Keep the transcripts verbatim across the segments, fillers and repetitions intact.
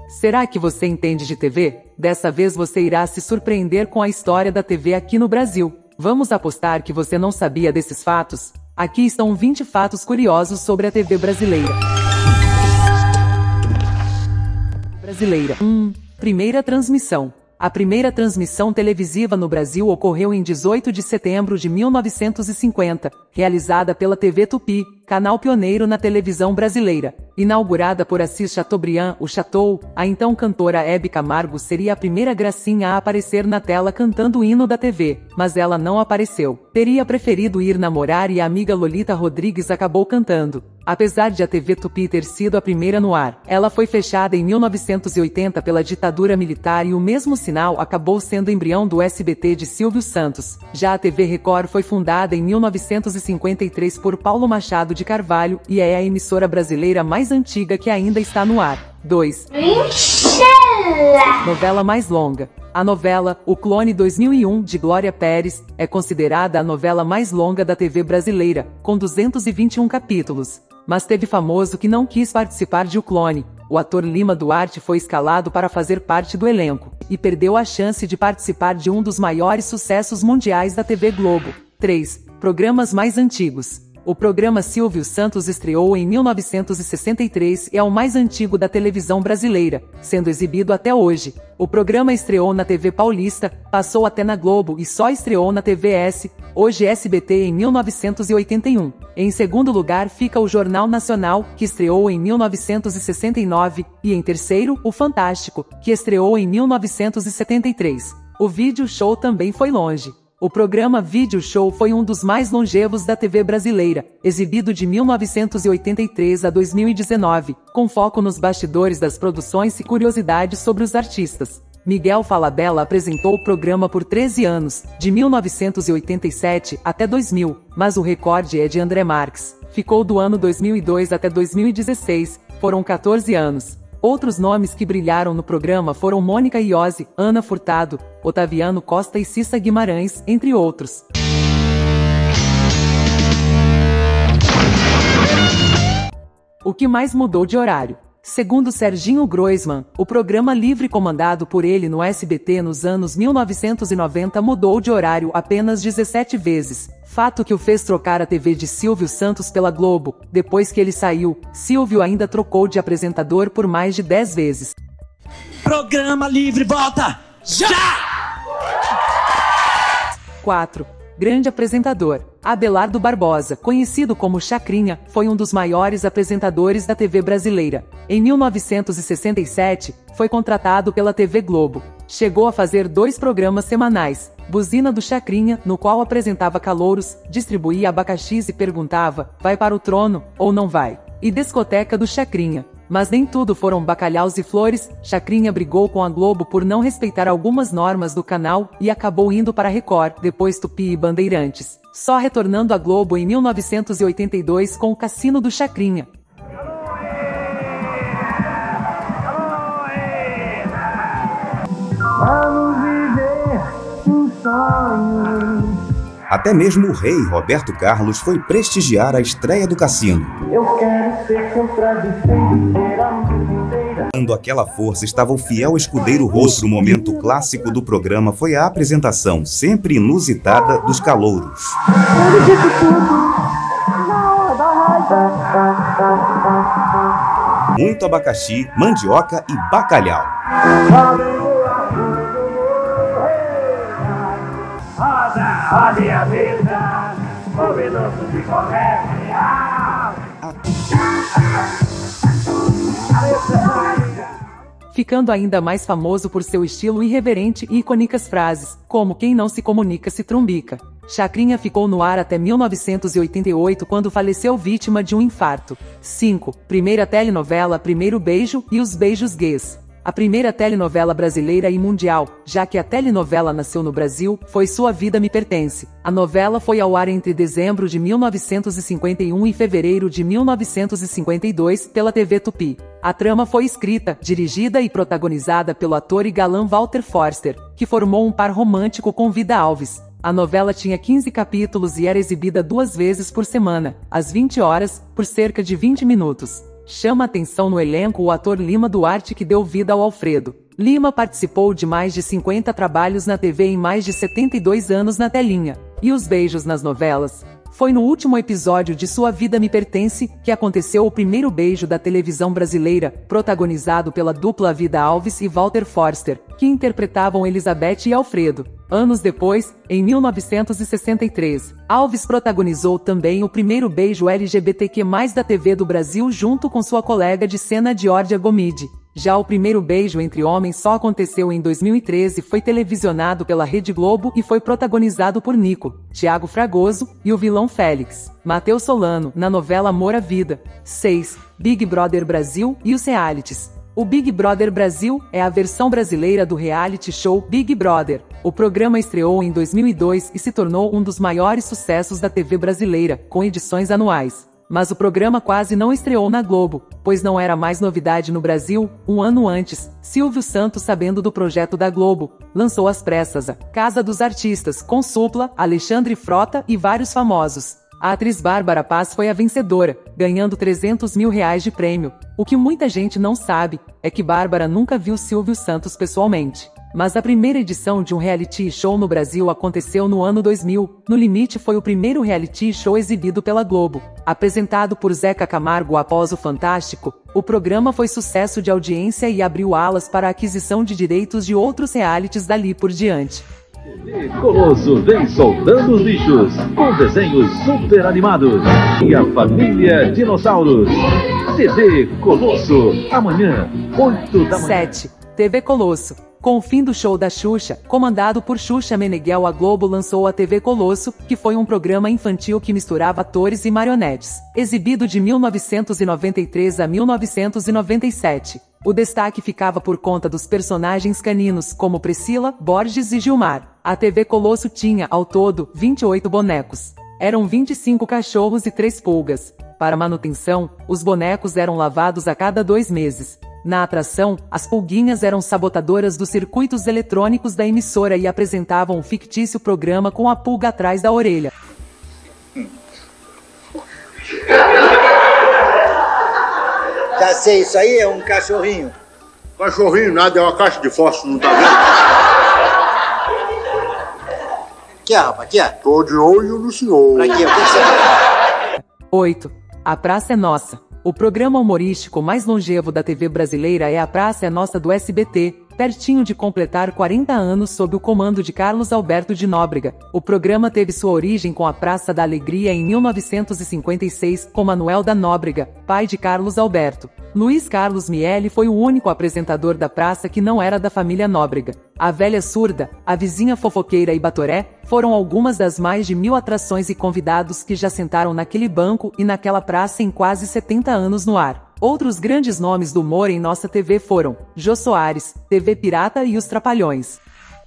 Será que você entende de T V? Dessa vez você irá se surpreender com a história da T V aqui no Brasil. Vamos apostar que você não sabia desses fatos? Aqui estão vinte fatos curiosos sobre a T V brasileira. Brasileira. um. Primeira transmissão. A primeira transmissão televisiva no Brasil ocorreu em dezoito de setembro de mil novecentos e cinquenta, realizada pela T V Tupi, canal pioneiro na televisão brasileira. Inaugurada por Assis Chateaubriand, o Chateau, a então cantora Hebe Camargo seria a primeira gracinha a aparecer na tela cantando o hino da T V, mas ela não apareceu. Teria preferido ir namorar e a amiga Lolita Rodrigues acabou cantando. Apesar de a T V Tupi ter sido a primeira no ar, ela foi fechada em mil novecentos e oitenta pela ditadura militar e o mesmo sinal acabou sendo embrião do S B T de Silvio Santos. Já a T V Record foi fundada em mil novecentos e cinquenta e três por Paulo Machado de Carvalho e é a emissora brasileira mais antiga que ainda está no ar. dois. Novela mais longa. A novela O Clone dois mil e um, de Glória Pérez, é considerada a novela mais longa da T V brasileira, com duzentos e vinte e um capítulos. Mas teve famoso que não quis participar de O Clone. O ator Lima Duarte foi escalado para fazer parte do elenco, e perdeu a chance de participar de um dos maiores sucessos mundiais da T V Globo. três. Programas mais antigos. O programa Silvio Santos estreou em mil novecentos e sessenta e três e é o mais antigo da televisão brasileira, sendo exibido até hoje. O programa estreou na T V Paulista, passou até na Globo e só estreou na T V S, hoje S B T, em mil novecentos e oitenta e um. Em segundo lugar fica o Jornal Nacional, que estreou em mil novecentos e sessenta e nove, e em terceiro, o Fantástico, que estreou em mil novecentos e setenta e três. O Vídeo Show também foi longe. O programa Vídeo Show foi um dos mais longevos da T V brasileira, exibido de mil novecentos e oitenta e três a dois mil e dezenove, com foco nos bastidores das produções e curiosidades sobre os artistas. Miguel Falabella apresentou o programa por treze anos, de mil novecentos e oitenta e sete até dois mil, mas o recorde é de André Marques. Ficou do ano dois mil e dois até dois mil e dezesseis, foram quatorze anos. Outros nomes que brilharam no programa foram Mônica Iose, Ana Furtado, Otaviano Costa e Cissa Guimarães, entre outros. O que mais mudou de horário? Segundo Serginho Groisman, o programa livre comandado por ele no S B T nos anos mil novecentos e noventa mudou de horário apenas dezessete vezes, fato que o fez trocar a T V de Silvio Santos pela Globo. Depois que ele saiu, Silvio ainda trocou de apresentador por mais de dez vezes. Programa livre volta já! quatro. Grande apresentador. Abelardo Barbosa, conhecido como Chacrinha, foi um dos maiores apresentadores da T V brasileira. Em mil novecentos e sessenta e sete, foi contratado pela T V Globo. Chegou a fazer dois programas semanais, Buzina do Chacrinha, no qual apresentava calouros, distribuía abacaxis e perguntava, vai para o trono, ou não vai? E Discoteca do Chacrinha. Mas nem tudo foram bacalhaus e flores. Chacrinha brigou com a Globo por não respeitar algumas normas do canal e acabou indo para Record, depois Tupi e Bandeirantes, só retornando à Globo em mil novecentos e oitenta e dois com o Cassino do Chacrinha. Vamos viver um sonho. Até mesmo o rei Roberto Carlos foi prestigiar a estreia do Cassino. Eu quero ser seu travesseiro, ser a noite inteira. Dando aquela força estava o fiel escudeiro rosto. O momento clássico do programa foi a apresentação, sempre inusitada, dos calouros. Ele disse tudo na hora da raiva. Muito abacaxi, mandioca e bacalhau. Roda a vida, o minuto de comercial. Ficando ainda mais famoso por seu estilo irreverente e icônicas frases, como quem não se comunica se trumbica. Chacrinha ficou no ar até mil novecentos e oitenta e oito, quando faleceu vítima de um infarto. cinco. Primeira telenovela Primeiro Beijo e os Beijos Gays. A primeira telenovela brasileira e mundial, já que a telenovela nasceu no Brasil, foi Sua Vida Me Pertence. A novela foi ao ar entre dezembro de mil novecentos e cinquenta e um e fevereiro de mil novecentos e cinquenta e dois pela T V Tupi. A trama foi escrita, dirigida e protagonizada pelo ator e galã Walter Forster, que formou um par romântico com Vida Alves. A novela tinha quinze capítulos e era exibida duas vezes por semana, às vinte horas, por cerca de vinte minutos. Chama atenção no elenco o ator Lima Duarte, que deu vida ao Alfredo. Lima participou de mais de cinquenta trabalhos na T V em mais de setenta e dois anos na telinha. E os beijos nas novelas? Foi no último episódio de Sua Vida Me Pertence que aconteceu o primeiro beijo da televisão brasileira, protagonizado pela dupla Vida Alves e Walter Forster, que interpretavam Elizabeth e Alfredo. Anos depois, em mil novecentos e sessenta e três, Alves protagonizou também o primeiro beijo L G B T Q mais, da T V do Brasil, junto com sua colega de cena Giorgia Gomide. Já o primeiro beijo entre homens só aconteceu em dois mil e treze, foi televisionado pela Rede Globo e foi protagonizado por Nico, Thiago Fragoso e o vilão Félix, Matheus Solano, na novela Amor à Vida. seis. Big Brother Brasil e os realities. O Big Brother Brasil é a versão brasileira do reality show Big Brother. O programa estreou em dois mil e dois e se tornou um dos maiores sucessos da T V brasileira, com edições anuais. Mas o programa quase não estreou na Globo, pois não era mais novidade no Brasil. Um ano antes, Silvio Santos, sabendo do projeto da Globo, lançou às pressas a Casa dos Artistas, com Supla, Alexandre Frota e vários famosos. A atriz Bárbara Paz foi a vencedora, ganhando trezentos mil reais de prêmio. O que muita gente não sabe é que Bárbara nunca viu Silvio Santos pessoalmente. Mas a primeira edição de um reality show no Brasil aconteceu no ano dois mil. No Limite foi o primeiro reality show exibido pela Globo. Apresentado por Zeca Camargo após o Fantástico, o programa foi sucesso de audiência e abriu alas para a aquisição de direitos de outros realities dali por diante. T V Colosso vem soltando os bichos, com desenhos super animados. E a família Dinossauros. T V Colosso, amanhã, oito da manhã. sete. T V Colosso. Com o fim do show da Xuxa, comandado por Xuxa Meneghel, a Globo lançou a T V Colosso, que foi um programa infantil que misturava atores e marionetes. Exibido de mil novecentos e noventa e três a mil novecentos e noventa e sete. O destaque ficava por conta dos personagens caninos, como Priscila, Borges e Gilmar. A T V Colosso tinha, ao todo, vinte e oito bonecos. Eram vinte e cinco cachorros e três pulgas. Para manutenção, os bonecos eram lavados a cada dois meses. Na atração, as pulguinhas eram sabotadoras dos circuitos eletrônicos da emissora e apresentavam um fictício programa com a pulga atrás da orelha. Já sei, isso aí é um cachorrinho. Cachorrinho nada, é uma caixa de fósforo, não tá vendo? Aqui, rapaz, aqui. Tô de olho no senhor. Pra quê? O que você quer? oito. A Praça é Nossa. O programa humorístico mais longevo da T V brasileira é A Praça é Nossa, do S B T, pertinho de completar quarenta anos sob o comando de Carlos Alberto de Nóbrega. O programa teve sua origem com a Praça da Alegria em mil novecentos e cinquenta e seis, com Manuel da Nóbrega, pai de Carlos Alberto. Luiz Carlos Miele foi o único apresentador da praça que não era da família Nóbrega. A Velha Surda, A Vizinha Fofoqueira e Batoré foram algumas das mais de mil atrações e convidados que já sentaram naquele banco e naquela praça em quase setenta anos no ar. Outros grandes nomes do humor em nossa T V foram Jô Soares, T V Pirata e Os Trapalhões.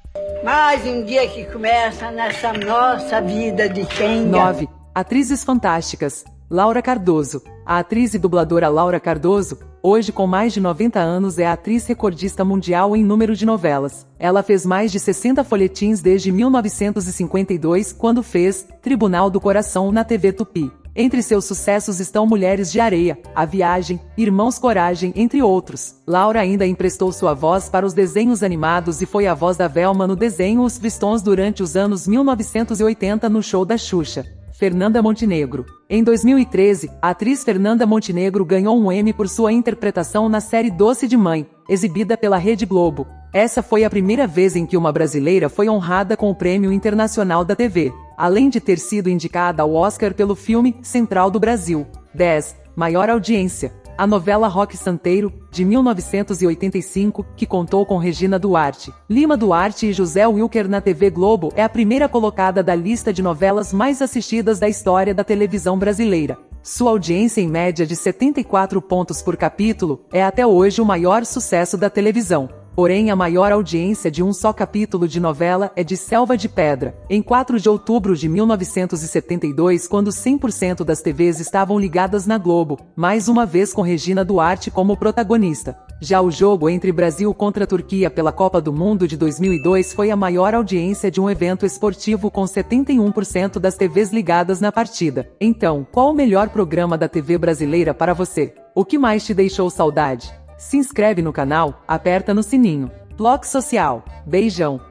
Mais um dia que começa nessa nossa vida de quem? nove. Atrizes fantásticas. Laura Cardoso. A atriz e dubladora Laura Cardoso, hoje com mais de noventa anos, é a atriz recordista mundial em número de novelas. Ela fez mais de sessenta folhetins desde mil novecentos e cinquenta e dois, quando fez Tribunal do Coração na T V Tupi. Entre seus sucessos estão Mulheres de Areia, A Viagem, Irmãos Coragem, entre outros. Laura ainda emprestou sua voz para os desenhos animados e foi a voz da Velma no desenho Os Flintstones durante os anos mil novecentos e oitenta no show da Xuxa. Fernanda Montenegro. Em dois mil e treze, a atriz Fernanda Montenegro ganhou um Emmy por sua interpretação na série Doce de Mãe, exibida pela Rede Globo. Essa foi a primeira vez em que uma brasileira foi honrada com o Prêmio Internacional da T V, além de ter sido indicada ao Oscar pelo filme Central do Brasil. dez. Maior audiência. A novela Roque Santeiro, de mil novecentos e oitenta e cinco, que contou com Regina Duarte, Lima Duarte e José Wilker na T V Globo, é a primeira colocada da lista de novelas mais assistidas da história da televisão brasileira. Sua audiência em média de setenta e quatro pontos por capítulo é até hoje o maior sucesso da televisão. Porém, a maior audiência de um só capítulo de novela é de Selva de Pedra, em quatro de outubro de mil novecentos e setenta e dois, quando cem por cento das T Vs estavam ligadas na Globo, mais uma vez com Regina Duarte como protagonista. Já o jogo entre Brasil contra Turquia pela Copa do Mundo de dois mil e dois foi a maior audiência de um evento esportivo, com setenta e um por cento das T Vs ligadas na partida. Então, qual o melhor programa da T V brasileira para você? O que mais te deixou saudade? Se inscreve no canal, aperta no sininho. Bloco Social. Beijão.